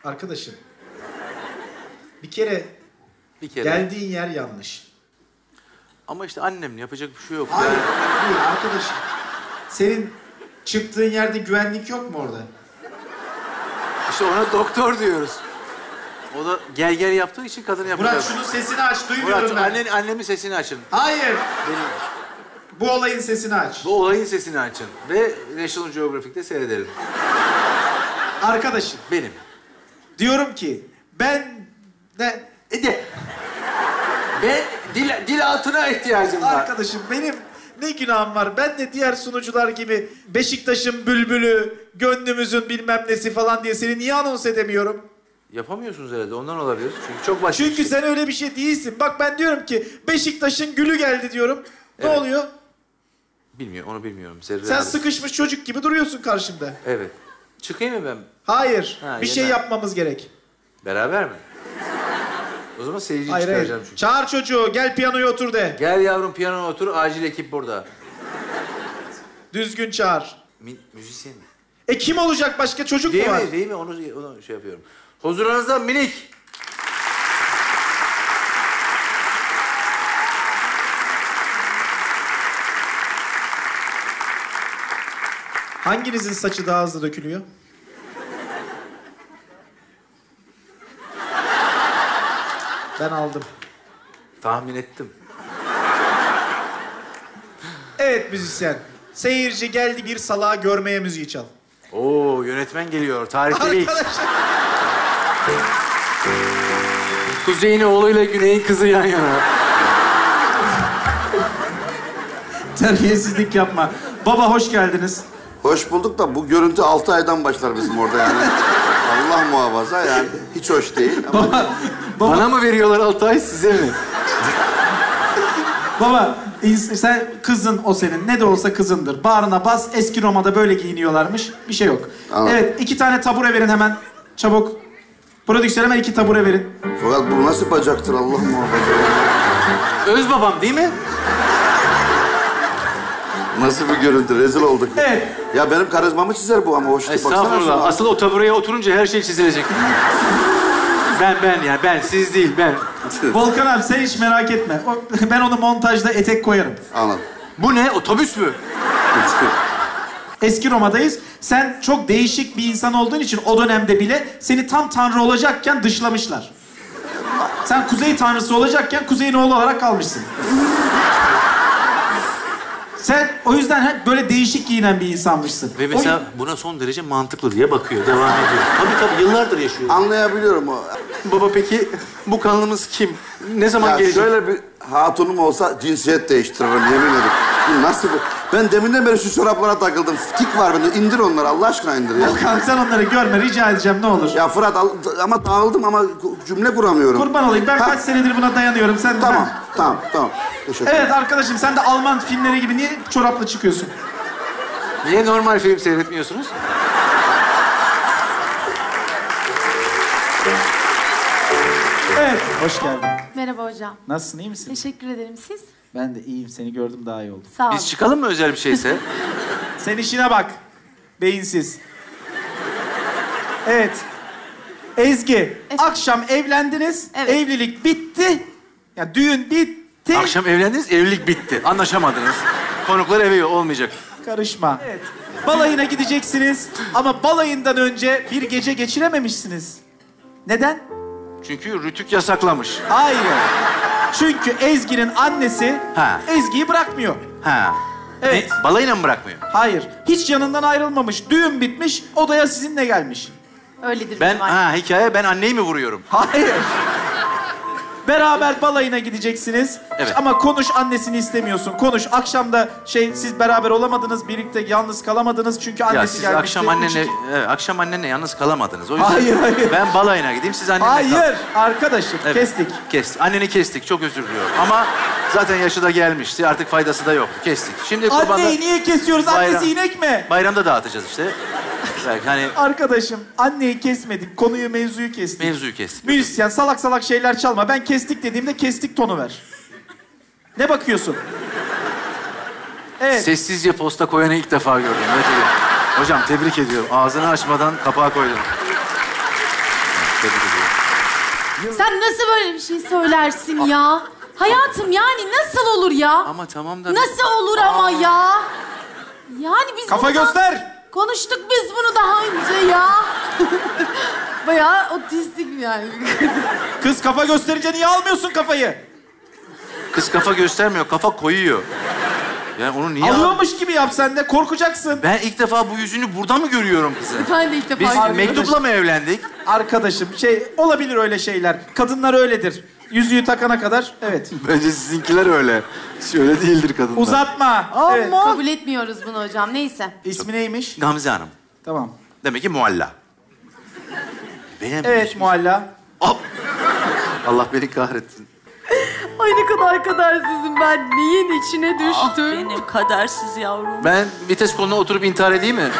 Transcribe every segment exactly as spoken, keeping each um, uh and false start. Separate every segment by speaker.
Speaker 1: Arkadaşım. Bir kere,
Speaker 2: Bir kere.
Speaker 1: geldiğin yer yanlış.
Speaker 2: Ama işte annem yapacak bir şey yok.
Speaker 1: Hayır,
Speaker 2: Yani...
Speaker 1: değil arkadaşım. Senin çıktığın yerde güvenlik yok mu orada?
Speaker 2: İşte ona doktor diyoruz. O da gel gel yaptığı için kadın yapacak.
Speaker 1: Murat şunun sesini aç, duymuyorum
Speaker 2: Murat,
Speaker 1: ben.
Speaker 2: annen, annemin sesini açın.
Speaker 1: Hayır.
Speaker 2: Benim,
Speaker 1: Bu olayın sesini aç.
Speaker 2: bu olayın sesini açın. Ve National Geographic'te seyredelim.
Speaker 1: Arkadaşım.
Speaker 2: Benim.
Speaker 1: Diyorum ki ben de...
Speaker 2: E de. Ben dil, dil altına ihtiyacım var.
Speaker 1: Arkadaşım benim ne günahım var? Ben de diğer sunucular gibi Beşiktaş'ın bülbülü, gönlümüzün bilmem nesi falan diye seni niye anons edemiyorum?
Speaker 2: Yapamıyorsunuz herhalde, ondan olabilir. Çünkü çok başka
Speaker 1: Çünkü
Speaker 2: bir şey.
Speaker 1: sen öyle bir şey değilsin. Bak ben diyorum ki Beşiktaş'ın gülü geldi diyorum. Ne
Speaker 2: Evet.
Speaker 1: oluyor?
Speaker 2: Bilmiyorum, onu bilmiyorum. Zerre
Speaker 1: Sen
Speaker 2: abi.
Speaker 1: sıkışmış çocuk gibi duruyorsun karşımda.
Speaker 2: Evet. Çıkayım mı ben?
Speaker 1: Hayır.
Speaker 2: Ha,
Speaker 1: bir
Speaker 2: ya
Speaker 1: şey
Speaker 2: ben-
Speaker 1: yapmamız gerek.
Speaker 2: Beraber mi? O zaman seyirciyi
Speaker 1: Hayır hayır.
Speaker 2: çıkaracağım çünkü.
Speaker 1: Çağır çocuğu gel piyanoya otur de.
Speaker 2: Gel yavrum piyanoya otur, acil ekip burada.
Speaker 1: Düzgün çağır.
Speaker 2: Mi, müzisyen mi?
Speaker 1: E kim olacak başka çocuk
Speaker 2: Değil
Speaker 1: mu var?
Speaker 2: mi? Değil mi? Onu, onu şey yapıyorum. Huzurunuzda minik.
Speaker 1: Hanginizin saçı daha hızlı dökülüyor? Ben aldım.
Speaker 2: Tahmin ettim.
Speaker 1: Evet müzisyen. Seyirci geldi bir salağı görmeye müziği çal.
Speaker 2: Oo, yönetmen geliyor. Tarihte ilk.
Speaker 1: Arkadaşlar.
Speaker 2: Kuzey'in oğluyla Güney'in kızı yan yana.
Speaker 1: Terbiyesizlik yapma. Baba hoş geldiniz.
Speaker 3: Hoş bulduk da bu görüntü altı aydan başlar bizim orada yani. Allah muhafaza yani hiç hoş değil. Ama...
Speaker 1: Baba, baba,
Speaker 2: Bana mı veriyorlar altı ay, size mi?
Speaker 1: baba ins- sen kızın o senin. Ne de olsa kızındır. Bağrına bas. Eski Roma'da böyle giyiniyorlarmış. Bir şey yok.
Speaker 3: Anladım.
Speaker 1: Evet iki tane tabure verin hemen. Çabuk. Prodüksiyon hemen iki tabure verin.
Speaker 3: Fakat bu nasıl bacaktır Allah muhafaza.
Speaker 2: Öz babam değil mi?
Speaker 3: Nasıl bir görüntü, rezil olduk.
Speaker 1: Evet.
Speaker 3: Ya benim karizmamı çizer bu ama hoş değil. Baksana
Speaker 2: Estağfurullah.
Speaker 3: şuna.
Speaker 2: Asıl o tabureye oturunca her şey çizilecek. Ben, ben yani. Ben, siz değil, ben.
Speaker 1: Volkan abi sen hiç merak etme. O- ben onu montajda etek koyarım.
Speaker 3: Anladım.
Speaker 2: Bu ne? Otobüs mü?
Speaker 1: Eski Roma'dayız. Sen çok değişik bir insan olduğun için o dönemde bile seni tam tanrı olacakken dışlamışlar. Sen kuzey tanrısı olacakken kuzeyin oğlu olarak kalmışsın. Sen o yüzden hep böyle değişik giyinen bir insanmışsın.
Speaker 2: Ve mesela
Speaker 1: O-
Speaker 2: buna son derece mantıklı diye bakıyor, devam ediyor. Tabii tabii, yıllardır yaşıyor.
Speaker 3: Anlayabiliyorum o.
Speaker 2: Baba peki bu kanlımız kim? Ne zaman
Speaker 3: Ya
Speaker 2: gelecek?
Speaker 3: şöyle bir hatunum olsa cinsiyet değiştiririm yemin ederim. Bu nasıl bir... Ben deminden beri şu çoraplara takıldım. Tik var bende. İndir onları Allah aşkına indir ya.
Speaker 1: Volkan sen onları görme rica edeceğim ne olur.
Speaker 3: Ya Fırat al, ama dağıldım ama cümle kuramıyorum.
Speaker 1: Kurban olayım ben
Speaker 3: Ha,
Speaker 1: kaç senedir buna dayanıyorum. Sen
Speaker 3: Tamam,
Speaker 1: ben-
Speaker 3: tamam, tamam. Teşekkür ederim.
Speaker 1: Evet arkadaşım sen de Alman filmleri gibi niye çorapla çıkıyorsun?
Speaker 2: Niye normal film seyretmiyorsunuz?
Speaker 1: Evet. Hoş geldin.
Speaker 4: Merhaba hocam.
Speaker 1: Nasılsın iyi misin?
Speaker 4: Teşekkür ederim. Siz?
Speaker 1: Ben de iyiyim. Seni gördüm daha iyi oldu.
Speaker 4: Sağ olun.
Speaker 2: Biz çıkalım mı özel bir şeyse?
Speaker 1: Sen işine bak. Beyinsiz. Evet. Ezgi, akşam evlendiniz.
Speaker 4: Evet.
Speaker 1: Evlilik bitti. Ya düğün bitti.
Speaker 2: Akşam evlendiniz, evlilik bitti. Anlaşamadınız. Konuklar eve olmayacak.
Speaker 1: Karışma. Evet. Balayına gideceksiniz ama balayından önce bir gece geçirememişsiniz. Neden?
Speaker 2: Çünkü Rütük yasaklamış.
Speaker 1: Hayır. Çünkü Ezgi'nin annesi
Speaker 2: Ha.
Speaker 1: Ezgi'yi bırakmıyor.
Speaker 2: Ha.
Speaker 1: Evet.
Speaker 2: Ne? Balayına mı bırakmıyor?
Speaker 1: Hayır. Hiç yanından ayrılmamış. Düğün bitmiş, odaya sizinle gelmiş.
Speaker 4: Öyledir
Speaker 2: Ben,
Speaker 4: benim annem.
Speaker 2: ha hikaye ben anneyi mi vuruyorum?
Speaker 1: Hayır. Beraber balayına gideceksiniz.
Speaker 2: Evet.
Speaker 1: Ama konuş annesini istemiyorsun. Konuş. Akşam da şey siz beraber olamadınız, birlikte yalnız kalamadınız çünkü annesi
Speaker 2: Ya siz
Speaker 1: gelmişti.
Speaker 2: akşam annenle,
Speaker 1: Üç-
Speaker 2: evet, akşam annenle yalnız kalamadınız. O yüzden
Speaker 1: Hayır, hayır.
Speaker 2: ben balayına gideyim, siz annenle kalın.
Speaker 1: Hayır arkadaşım
Speaker 2: Evet,
Speaker 1: kestik.
Speaker 2: Kestik. Anneni kestik. Çok özür diliyorum. Ama zaten yaşı da gelmişti. Artık faydası da yoktu. Kestik. Şimdi kurbanda
Speaker 1: Anneyi niye kesiyoruz?
Speaker 2: Bayram-
Speaker 1: Annesi inek mi?
Speaker 2: bayramda dağıtacağız işte. Belki hani
Speaker 1: Arkadaşım anneyi kesmedik. Konuyu mevzuyu kestik.
Speaker 2: mevzuyu kestik.
Speaker 1: Müzisyen salak salak şeyler çalma. Ben kestik dediğimde kestik tonu ver. Ne bakıyorsun? Evet.
Speaker 2: Sessizce posta koyanı ilk defa gördüm. Gerçekten. Hocam tebrik ediyorum. Ağzını açmadan kapağı koydun. Tebrik ediyorum.
Speaker 4: Sen nasıl böyle bir şey söylersin ya? Hayatım yani nasıl olur ya?
Speaker 2: Ama tamam da...
Speaker 4: Nasıl olur ama ya? Yani biz
Speaker 1: Kafa
Speaker 4: bundan-
Speaker 1: göster.
Speaker 4: Konuştuk biz bunu daha önce ya. Bayağı otistik yani.
Speaker 1: Kız kafa gösterince niye almıyorsun kafayı?
Speaker 2: Kız kafa göstermiyor, kafa koyuyor. Yani onu niye...
Speaker 1: Alıyormuş gibi yap sen de, korkacaksın.
Speaker 2: Ben ilk defa bu yüzünü burada mı görüyorum kızı?
Speaker 4: Ben de ilk defa
Speaker 2: Biz
Speaker 4: görüyorum.
Speaker 2: mektupla mı evlendik?
Speaker 1: Arkadaşım şey olabilir öyle şeyler. Kadınlar öyledir. Yüzüğü takana kadar evet.
Speaker 2: Bence sizinkiler öyle. Öyle değildir kadınlar.
Speaker 1: Uzatma. Evet.
Speaker 4: Kabul etmiyoruz bunu hocam. Neyse.
Speaker 1: İsmi neymiş?
Speaker 2: Gamze Hanım.
Speaker 1: Tamam.
Speaker 2: Demek ki mualla. Benim
Speaker 1: Evet Mualla.
Speaker 2: Ah! Allah beni kahretsin.
Speaker 4: Ay ne kadar kadersizim ben. Neyin içine
Speaker 5: Ah
Speaker 4: düştüm?
Speaker 5: benim kadersiz yavrum.
Speaker 2: Ben vites koluna oturup intihar edeyim mi?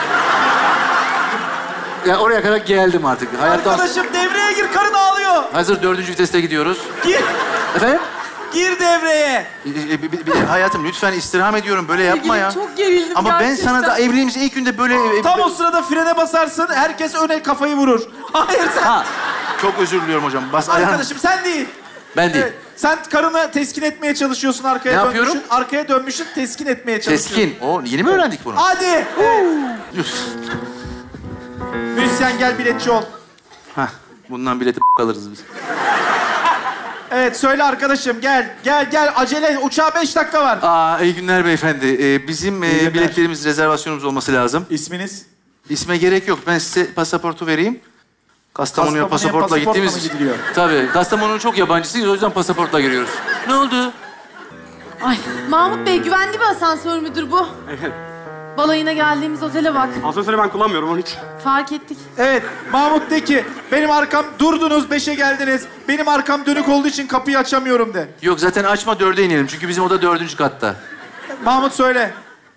Speaker 2: Ya oraya kadar geldim artık. Hayatta...
Speaker 1: Arkadaşım devreye gir, karın ağlıyor.
Speaker 2: Hazır dördüncü viteste gidiyoruz.
Speaker 1: Gir.
Speaker 2: Efendim?
Speaker 1: Gir devreye.
Speaker 2: E, e, bi- bi- hayatım lütfen istirham ediyorum. Böyle yapma ya.
Speaker 4: Çok gerildim
Speaker 2: Ama ben
Speaker 4: gerçekten.
Speaker 2: sana da evliliğimizin ilk günde böyle... e,
Speaker 1: Tam o sırada frene basarsın, herkes öne kafayı vurur. Hayır sen.
Speaker 2: Ha, çok özür diliyorum hocam. Bas ayağını.
Speaker 1: Arkadaşım sen değil.
Speaker 2: Ben değil.
Speaker 1: Evet, sen karını teskin etmeye çalışıyorsun, arkaya
Speaker 2: Ne
Speaker 1: dönmüşsün.
Speaker 2: yapıyorum?
Speaker 1: Arkaya dönmüşsün, teskin etmeye çalışıyorsun.
Speaker 2: Keskin. O yeni mi öğrendik bunu?
Speaker 1: Hadi. Evet. Müzisyen gel, biletçi ol.
Speaker 2: Hah, bundan bileti alırız biz.
Speaker 1: Evet söyle arkadaşım, gel. Gel gel, acele. Uçağa beş dakika var.
Speaker 2: Aa, iyi günler beyefendi. Ee, bizim e,
Speaker 1: İyi günler.
Speaker 2: biletlerimiz, rezervasyonumuz olması lazım.
Speaker 1: İsminiz?
Speaker 2: İsme gerek yok. Ben size pasaportu vereyim. Kastamonu'ya
Speaker 1: Kastamonu'ya
Speaker 2: pasaportla
Speaker 1: pasaportla
Speaker 2: gittiğimiz
Speaker 1: mı
Speaker 2: için.
Speaker 1: gidiliyor?
Speaker 2: Tabii. Kastamonu'nun çok yabancısıyız. O yüzden pasaportla giriyoruz. Ne oldu?
Speaker 4: Ay Mahmut Bey güvenli bir asansör müdür bu?
Speaker 6: Evet.
Speaker 4: Balayına geldiğimiz otele bak.
Speaker 6: Asansörü ben kullanmıyorum onun için.
Speaker 4: Fark ettik.
Speaker 1: Evet, Mahmut de ki, benim arkam durdunuz, beşe geldiniz. Benim arkam dönük olduğu için kapıyı açamıyorum de.
Speaker 2: Yok zaten açma dörde inelim. Çünkü bizim oda dördüncü katta.
Speaker 1: Mahmut söyle.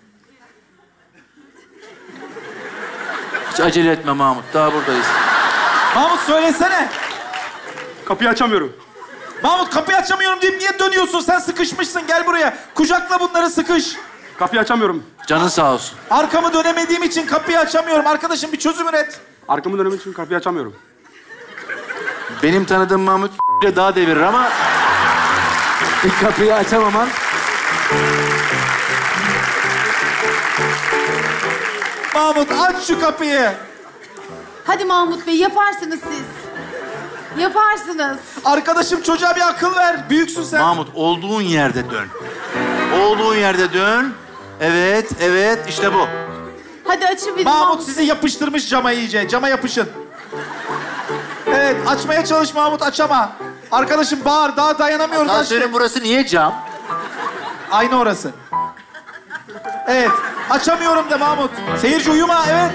Speaker 2: Hiç acele etme Mahmut. Daha buradayız.
Speaker 1: Mahmut söylesene.
Speaker 6: Kapıyı açamıyorum.
Speaker 1: Mahmut kapıyı açamıyorum deyip niye dönüyorsun? Sen sıkışmışsın, gel buraya. Kucakla bunları, sıkış.
Speaker 6: Kapıyı açamıyorum.
Speaker 2: Canın sağ olsun.
Speaker 1: Arkamı dönemediğim için kapıyı açamıyorum. Arkadaşım bir çözüm üret.
Speaker 6: Arkamı dönmek için kapıyı açamıyorum.
Speaker 2: Benim tanıdığım Mahmut ile daha devirir ama... Bir kapıyı açamaman...
Speaker 1: Mahmut aç şu kapıyı.
Speaker 4: Hadi Mahmut Bey yaparsınız siz. Yaparsınız.
Speaker 1: Arkadaşım çocuğa bir akıl ver. Büyüksün sen.
Speaker 2: Mahmut olduğun yerde dön. Olduğun yerde dön. Evet, evet. İşte bu.
Speaker 4: Hadi açın bir
Speaker 1: Mahmut sizi yapıştırmış cama iyice. Cama yapışın. Evet, açmaya çalış Mahmut, açama. Arkadaşım bağır, daha dayanamıyoruz. Aç.
Speaker 2: Asansörün burası niye cam?
Speaker 1: Aynı orası. Evet, açamıyorum de Mahmut. Seyirci uyuma, evet.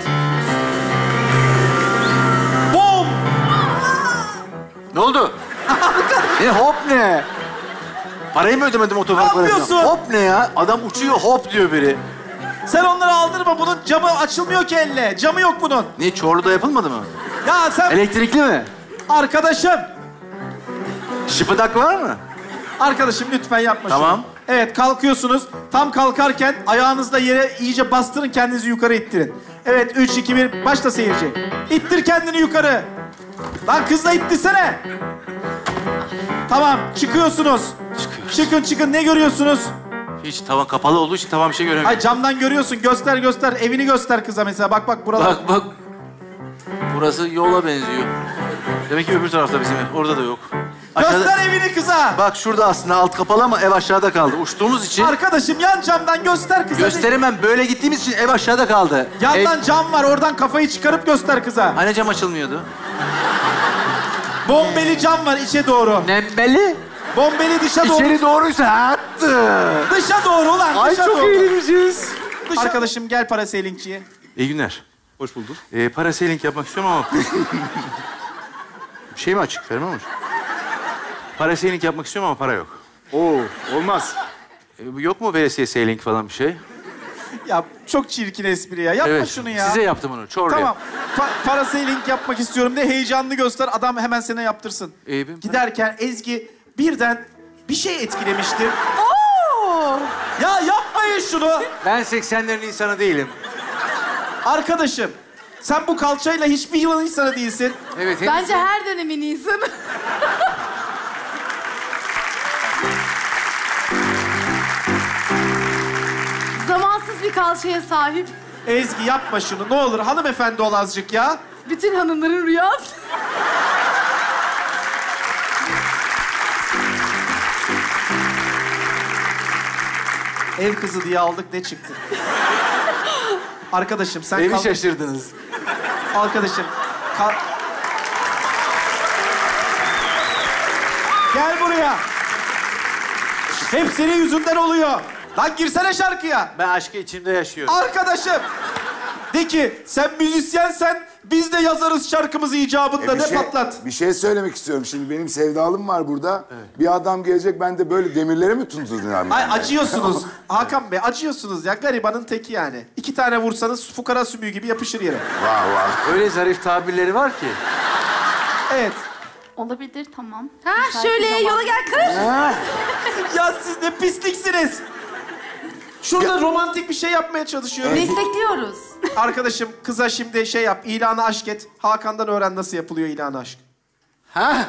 Speaker 1: Bom!
Speaker 2: Ne oldu? ne hop ne? Parayı mı ödemedim otogar
Speaker 1: Ne
Speaker 2: parasını?
Speaker 1: yapıyorsun?
Speaker 2: Hop ne ya? Adam uçuyor hop diyor biri.
Speaker 1: Sen onları aldırma, bunun camı açılmıyor ki elle. Camı yok bunun.
Speaker 2: Niye Çorlu'da yapılmadı mı?
Speaker 1: Ya sen...
Speaker 2: Elektrikli mi?
Speaker 1: Arkadaşım,
Speaker 2: Şıpıdak var mı?
Speaker 1: arkadaşım lütfen yapma şunu.
Speaker 2: Tamam.
Speaker 1: Evet, kalkıyorsunuz. Tam kalkarken ayağınızla yere iyice bastırın, kendinizi yukarı ittirin. Evet, üç, iki, bir, başla seyirci. İttir kendini yukarı. Lan kızla ittirsene. Tamam, çıkıyorsunuz.
Speaker 2: Çıkıyoruz.
Speaker 1: Çıkın çıkın, ne görüyorsunuz?
Speaker 2: Hiç tavan kapalı olduğu için tavan bir şey göremiyorum.
Speaker 1: Ay camdan görüyorsun, göster göster. Evini göster kıza mesela, bak bak buralar.
Speaker 2: Bak bak. Burası yola benziyor. Demek ki öbür tarafta bizim ev. Orada da yok.
Speaker 1: Göster evini kıza.
Speaker 2: Bak şurada aslında alt kapalı ama ev aşağıda kaldı. Uçtuğumuz için
Speaker 1: Arkadaşım yan camdan göster kıza.
Speaker 2: gösteremem. Böyle gittiğimiz için ev aşağıda kaldı.
Speaker 1: Yandan
Speaker 2: Ev...
Speaker 1: cam var, oradan kafayı çıkarıp göster kıza.
Speaker 2: Hani cam açılmıyordu?
Speaker 1: Bombeli cam var içe doğru.
Speaker 2: Nembeli.
Speaker 1: Bombeli dışa doğru.
Speaker 2: İçeri doğruysa attı.
Speaker 1: Dışa doğru ulan,
Speaker 2: Ay
Speaker 1: dışa
Speaker 2: çok
Speaker 1: doğru.
Speaker 2: eğleneceğiz.
Speaker 1: Dışa... Arkadaşım gel parasailingçiye.
Speaker 2: İyi günler.
Speaker 6: Hoş bulduk.
Speaker 2: Ee, parasailing yapmak istiyorum ama... bir şey mi açık? Vermem hocam. Parasailing yapmak istiyorum ama para yok.
Speaker 6: Oo, olmaz.
Speaker 2: Ee, yok mu veresiye sailing falan bir şey?
Speaker 1: Ya çok çirkin espri ya. Yapma
Speaker 2: Evet,
Speaker 1: şunu ya.
Speaker 2: size yaptım onu. Çorlu'ya.
Speaker 1: Tamam. Pa- parasailing yapmak istiyorum de heyecanlı göster. Adam hemen sana yaptırsın.
Speaker 2: Ee, ben-
Speaker 1: Giderken Ezgi birden bir şey etkilemişti. Ya yapmayın şunu.
Speaker 2: Ben seksenlerin insanı değilim.
Speaker 1: Arkadaşım Sen bu kalçayla hiçbir yılın insanı değilsin.
Speaker 2: Evet.
Speaker 4: Bence her dönemin insanı. Zamansız bir kalçaya sahip.
Speaker 1: Ezgi yapma şunu ne olur. Hanımefendi ol azıcık ya.
Speaker 4: Bütün hanımların rüyası.
Speaker 1: Ev kızı diye aldık ne çıktı? Arkadaşım sen
Speaker 2: Evi
Speaker 1: kal...
Speaker 2: şaşırdınız.
Speaker 1: Arkadaşım kal... Gel buraya. Hep senin yüzünden oluyor. Lan girsene şarkıya.
Speaker 2: Ben aşkı içimde yaşıyorum.
Speaker 1: Arkadaşım. De ki sen müzisyensen biz de yazarız şarkımızı icabında.
Speaker 7: E, bir
Speaker 1: de
Speaker 7: şey-
Speaker 1: patlat.
Speaker 7: Bir şey söylemek istiyorum. Şimdi benim sevdalım var burada. Bir adam gelecek, ben de böyle demirlere mi tutunacağım?
Speaker 1: Ay acıyorsunuz. Hakan Bey acıyorsunuz ya. Garibanın teki yani. İki tane vursanız fukara sümüğü gibi yapışır yere.
Speaker 7: Vah vah.
Speaker 2: Öyle zarif tabirleri var ki.
Speaker 1: Evet.
Speaker 5: Olabilir tamam.
Speaker 4: Ha
Speaker 5: Müsait
Speaker 4: şöyle
Speaker 5: bir zaman.
Speaker 4: yola gel kız.
Speaker 1: Ya siz ne pisliksiniz. Şurada romantik bir şey yapmaya çalışıyorum.
Speaker 4: Destekliyoruz.
Speaker 1: Arkadaşım kıza şimdi şey yap. İlanı aşk et. Hakan'dan öğren nasıl yapılıyor ilanı aşk.
Speaker 2: Ha?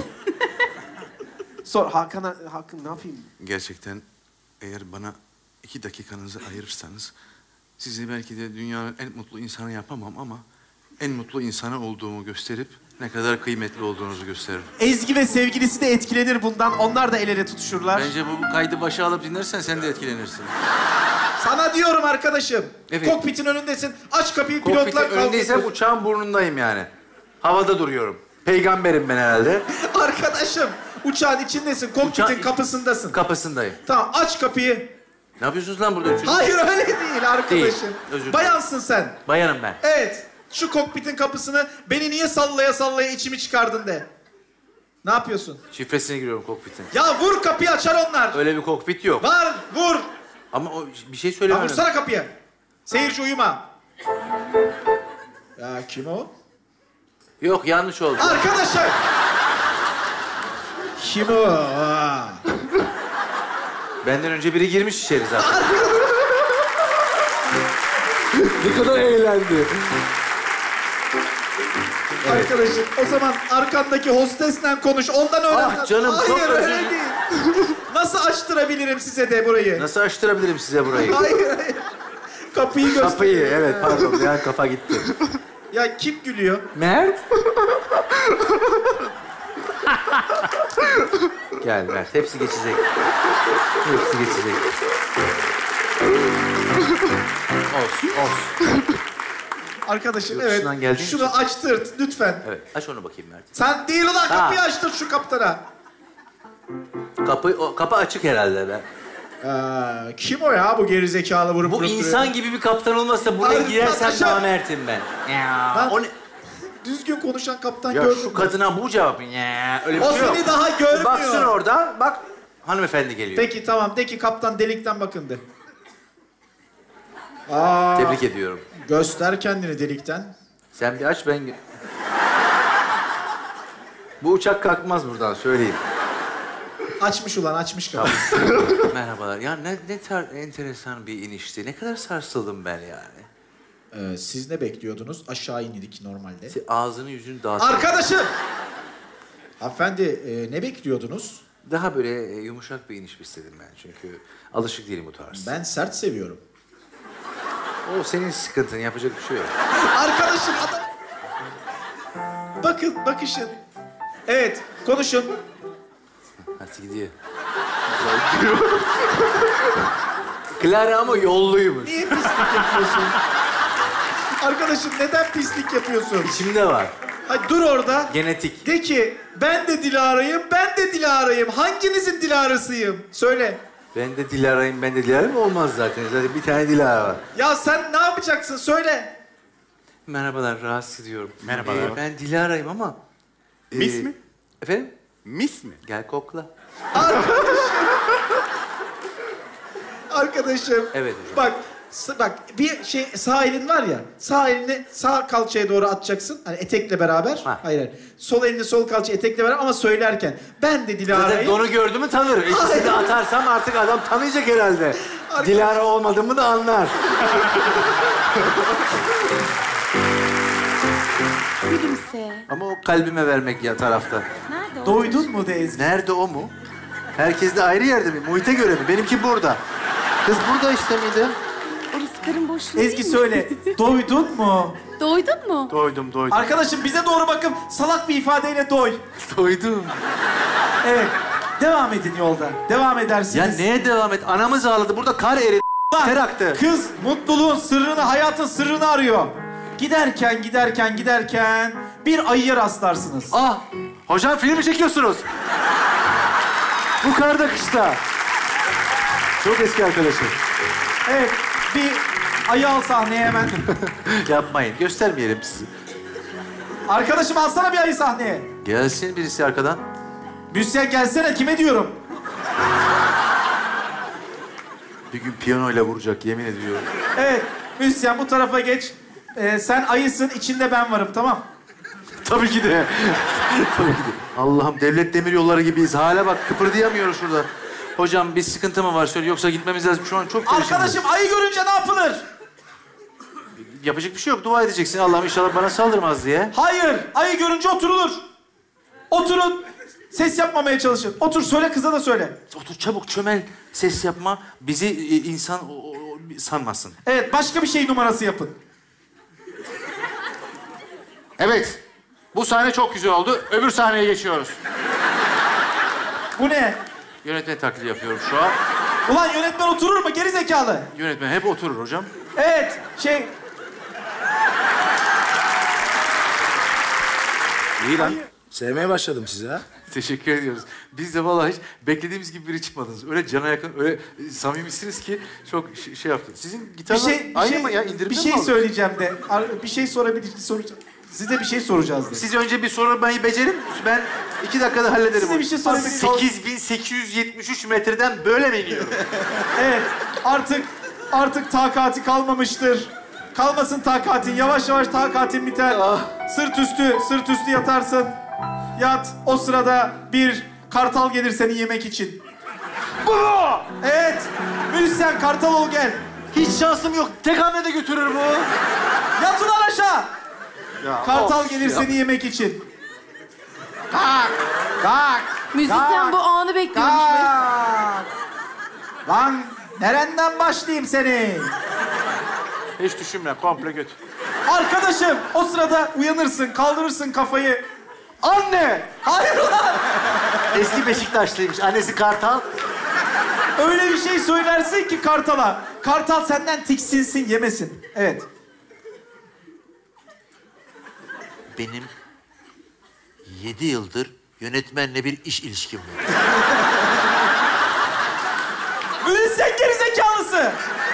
Speaker 1: Sor Hakan'a. Hakan ne yapayım?
Speaker 8: Gerçekten eğer bana iki dakikanızı ayırırsanız sizi belki de dünyanın en mutlu insanı yapamam ama en mutlu insanı olduğumu gösterip ne kadar kıymetli olduğunuzu gösteririm.
Speaker 1: Ezgi ve sevgilisi de etkilenir bundan. Onlar da el ele tutuşurlar.
Speaker 8: Bence bu kaydı başa alıp dinlersen sen de etkilenirsin.
Speaker 1: Sana diyorum arkadaşım.
Speaker 2: Evet.
Speaker 1: Kokpitin önündesin. Aç kapıyı
Speaker 2: Kokpitin
Speaker 1: pilotlar
Speaker 2: önündeysem
Speaker 1: kalkıyor.
Speaker 2: uçağın burnundayım yani. Havada duruyorum. Peygamberim ben herhalde.
Speaker 1: Arkadaşım uçağın içindesin. Kokpitin
Speaker 2: Uçağın-
Speaker 1: kapısındasın.
Speaker 2: Kapısındayım.
Speaker 1: Tamam aç kapıyı.
Speaker 2: Ne yapıyorsunuz lan burada? Üçünüz?
Speaker 1: Hayır öyle değil arkadaşım.
Speaker 2: Değil, özür dilerim.
Speaker 1: Bayansın sen.
Speaker 2: Bayanım ben.
Speaker 1: Evet. Şu kokpitin kapısını beni niye sallaya sallaya içimi çıkardın de. Ne yapıyorsun?
Speaker 2: Şifresine giriyorum kokpitin.
Speaker 1: Ya vur kapıyı açar onlar.
Speaker 2: Öyle bir kokpit yok.
Speaker 1: Var vur.
Speaker 2: Ama o bir şey
Speaker 1: Ya
Speaker 2: söylemiyorum.
Speaker 1: vursana kapıya. Seyirci uyuma. Ya kim o?
Speaker 2: Yok yanlış oldu.
Speaker 1: Arkadaşım. Kim o? Aa.
Speaker 2: Benden önce biri girmiş içeri zaten. Ne kadar eğlendi.
Speaker 1: Arkadaşım o zaman arkandaki hostesle konuş. Ondan öğren.
Speaker 2: Ah canım, çok
Speaker 1: Hayır
Speaker 2: özür
Speaker 1: öyle
Speaker 2: dilerim.
Speaker 1: değil. Nasıl açtırabilirim size de burayı?
Speaker 2: Nasıl açtırabilirim size burayı?
Speaker 1: Hayır hayır. Kapıyı göster.
Speaker 2: Kapıyı, evet pardon. Ya kafa gitti.
Speaker 1: Ya kim gülüyor?
Speaker 2: Mert? Gel Mert, hepsi geçecek. Hepsi geçecek. Olsun, olsun.
Speaker 1: Arkadaşım
Speaker 2: Yurt
Speaker 1: evet.
Speaker 2: dışından geldiğin
Speaker 1: Şunu
Speaker 2: için.
Speaker 1: açtırt lütfen.
Speaker 2: Evet, aç onu bakayım Mert.
Speaker 1: Sen değil ulan
Speaker 2: Ha.
Speaker 1: kapıyı açtır şu kaptana.
Speaker 2: Kapı, o, kapı açık herhalde be.
Speaker 1: Ee, kim o ya bu gerizekalı vurup
Speaker 2: Bu
Speaker 1: vurup
Speaker 2: insan
Speaker 1: duruyor?
Speaker 2: gibi bir kaptan olmasa buraya
Speaker 1: Ay,
Speaker 2: girersem
Speaker 1: aşağı-
Speaker 2: namertim ben. Ya,
Speaker 1: Lan,
Speaker 2: o ne?
Speaker 1: Düzgün konuşan kaptan
Speaker 2: Ya
Speaker 1: gördün
Speaker 2: şu
Speaker 1: mü?
Speaker 2: kadına bu cevap. Ya, öyle bir
Speaker 1: O
Speaker 2: şey yok.
Speaker 1: seni daha görmüyor.
Speaker 2: Baksın orada, bak hanımefendi geliyor.
Speaker 1: Peki tamam de ki kaptan delikten bakın de. Aa,
Speaker 2: Tebrik ediyorum.
Speaker 1: göster kendini delikten.
Speaker 2: Sen bir aç ben... Bu uçak kalkmaz buradan söyleyeyim.
Speaker 1: Açmış ulan açmış kapıyı.
Speaker 2: Merhabalar. Ya ne, ne tar enteresan bir inişti. Ne kadar sarsıldım ben yani.
Speaker 1: Ee, siz ne bekliyordunuz? Aşağı indik normalde.
Speaker 2: Se- Ağzını yüzünü dağıt.
Speaker 1: Arkadaşım! Hanımefendi e, ne bekliyordunuz?
Speaker 2: Daha böyle e, yumuşak bir iniş istedim ben çünkü alışık değilim bu tarz.
Speaker 1: Ben sert seviyorum.
Speaker 2: O senin sıkıntın, yapacak bir şey yok.
Speaker 1: Arkadaşım adam... Bakın, bakışın. Evet, konuşun.
Speaker 2: Hadi gidiyor. Clara ama yolluymuş.
Speaker 1: Niye pislik yapıyorsun? Arkadaşım neden pislik yapıyorsun?
Speaker 2: İçimde var.
Speaker 1: Hadi dur orada.
Speaker 2: Genetik.
Speaker 1: De ki ben de Dilara'yım, ben de Dilara'yım. Hanginizin Dilara'sıyım? Söyle.
Speaker 2: Ben de Dilara'yım, ben de Dilara'yım olmaz zaten. Zaten bir tane Dilara var.
Speaker 1: Ya sen ne yapacaksın? Söyle.
Speaker 2: Merhabalar, rahatsız ediyorum.
Speaker 8: Merhabalar.
Speaker 2: Ee, ben Dilara'yım ama... e,
Speaker 8: Mis mi?
Speaker 2: Efendim?
Speaker 8: Mis mi?
Speaker 2: Gel kokla.
Speaker 1: Arkadaşım.
Speaker 2: Evet hocam.
Speaker 1: Bak, s- bak bir şey sağ elin var ya. Sağ elini sağ kalçaya doğru atacaksın. Hani etekle beraber.
Speaker 2: Ha.
Speaker 1: Hayır hayır. Sol elini sol kalçaya etekle beraber ama söylerken ben de
Speaker 2: Zaten
Speaker 1: Dilara'yım.
Speaker 2: donu gördü mü tanır. İkisini de atarsam artık adam tanıyacak herhalde. Dilara olmadığımı da anlar.
Speaker 4: Gülümse.
Speaker 2: Ama o kalbime vermek ya tarafta.
Speaker 4: Nerede o?
Speaker 1: Doydun mu de Ezgi?
Speaker 2: Nerede o mu? Herkes de ayrı yerde mi? Muhite göre mi? Benimki burada. Kız burada işte miydi?
Speaker 4: Orası karın boşluğu
Speaker 1: Ezgi
Speaker 4: değil mi?
Speaker 1: söyle. Doydun mu?
Speaker 4: Doydun mu?
Speaker 2: Doydum, doydum.
Speaker 1: Arkadaşım bize doğru bakın. Salak bir ifadeyle doy.
Speaker 2: Doydum.
Speaker 1: Evet. Devam edin yolda. Devam
Speaker 2: Ya
Speaker 1: edersiniz.
Speaker 2: neye devam et? Anamız ağladı. Burada kar eridi.
Speaker 1: Lan,
Speaker 2: Ter aktı.
Speaker 1: Kız mutluluğun sırrını, hayatın sırrını arıyor. Giderken, giderken, giderken bir ayıya rastlarsınız.
Speaker 2: Ah! Hocam film mi çekiyorsunuz? Bu karda kışta. Çok eski arkadaşım.
Speaker 1: Evet, bir ayı al sahneye hemen.
Speaker 2: Yapmayın. Göstermeyelim sizi.
Speaker 1: Arkadaşım alsana bir ayı sahneye.
Speaker 2: Gelsin birisi arkadan.
Speaker 1: Müzisyen gelsene, kime diyorum?
Speaker 2: Bir gün piyanoyla vuracak yemin ediyorum.
Speaker 1: Evet, müzisyen bu tarafa geç. Ee, sen ayısın, içinde ben varım, tamam?
Speaker 2: Tabii ki de. Tabii ki de. Allah'ım devlet demiryolları gibiyiz. Hala bak kıpırdayamıyoruz şurada. Hocam bir sıkıntı mı var söyle yoksa gitmemiz lazım. Şu an çok perişanız.
Speaker 1: Arkadaşım ayı görünce ne yapılır?
Speaker 2: Yapacak bir şey yok. Dua edeceksin. Allah'ım inşallah bana saldırmaz diye.
Speaker 1: Hayır, ayı görünce oturulur. Oturun, ses yapmamaya çalışın. Otur, söyle kıza da söyle.
Speaker 2: Otur çabuk çömel. Ses yapma. Bizi e, insan o, o, o- sanmasın.
Speaker 1: Evet, başka bir şey numarası yapın.
Speaker 2: Evet. Bu sahne çok güzel oldu. Öbür sahneye geçiyoruz.
Speaker 1: Bu ne?
Speaker 2: Yönetmen taklidi yapıyorum şu an.
Speaker 1: Ulan yönetmen oturur mu? Geri zekalı.
Speaker 2: Yönetmen hep oturur hocam.
Speaker 1: Evet, şey...
Speaker 9: İyi lan. Sevmeye başladım sizi ha.
Speaker 2: Teşekkür ediyoruz. Biz de vallahi hiç beklediğimiz gibi biri çıkmadınız. Öyle cana yakın, öyle e, samimisiniz ki çok ş- şey yaptınız. Sizin
Speaker 1: Bir
Speaker 2: gitarlar
Speaker 1: şey, bir
Speaker 2: aynı
Speaker 1: şey,
Speaker 2: mı ya? İndirimde
Speaker 1: bir
Speaker 2: mi
Speaker 1: şey
Speaker 2: aldınız?
Speaker 1: söyleyeceğim de. Ar- Bir şey sorabilir, soracağım. Size bir şey soracağız de.
Speaker 2: Siz önce bir sormayı becerin. Ben iki dakikada hallederim.
Speaker 1: Size
Speaker 2: onu.
Speaker 1: bir şey sorabilir-
Speaker 2: sekiz bin sekiz yüz yetmiş üç metreden böyle mi iniyorum?
Speaker 1: Evet, artık artık takati kalmamıştır. Kalmasın takatin, yavaş yavaş takatin biter. Sırt üstü, sırt üstü yatarsın. Yat, o sırada bir kartal gelir seni yemek için. Bu! Evet, müzisyen kartal ol gel.
Speaker 2: Hiç şansım yok. Tek hamlede götürür bu.
Speaker 1: Yat ulan aşağı. Kartal
Speaker 2: of
Speaker 1: gelir
Speaker 2: ya.
Speaker 1: seni yemek için. Kalk, kalk.
Speaker 4: Müzisyen bu anı bekliyormuş. be.
Speaker 1: Kalk. Lan nereden başlayayım seni?
Speaker 2: Hiç düşünme. Komple götür.
Speaker 1: Arkadaşım o sırada uyanırsın, kaldırırsın kafayı.
Speaker 2: Anne!
Speaker 1: Hayır ulan!
Speaker 2: Eski Beşiktaşlıymış. Annesi Kartal.
Speaker 1: Öyle bir şey söylersin ki kartala. Kartal senden tiksinsin, yemesin. Evet.
Speaker 10: Benim yedi yıldır yönetmenle bir iş ilişkim var.
Speaker 1: Müzisyen gerizekalısı.